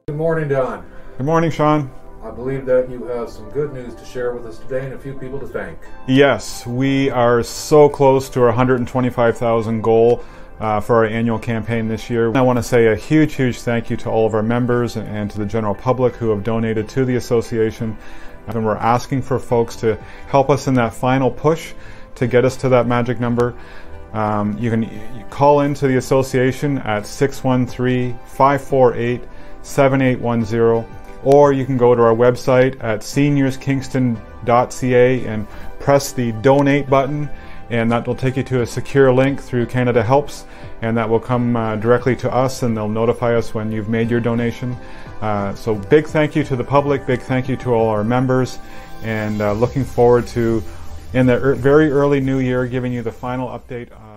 Good morning, Don. Good morning, Sean. I believe that you have some good news to share with us today and a few people to thank. Yes, we are so close to our 125,000 goal for our annual campaign this year. I want to say a huge thank you to all of our members and to the general public who have donated to the association. And we're asking for folks to help us in that final push to get us to that magic number. You can call into the association at 613-548-7810, or you can go to our website at seniorskingston.ca and press the donate button, and that will take you to a secure link through Canada Helps, and that will come directly to us, and they'll notify us when you've made your donation. So big thank you to the public, big thank you to all our members, and looking forward to, in the very early new year, giving you the final update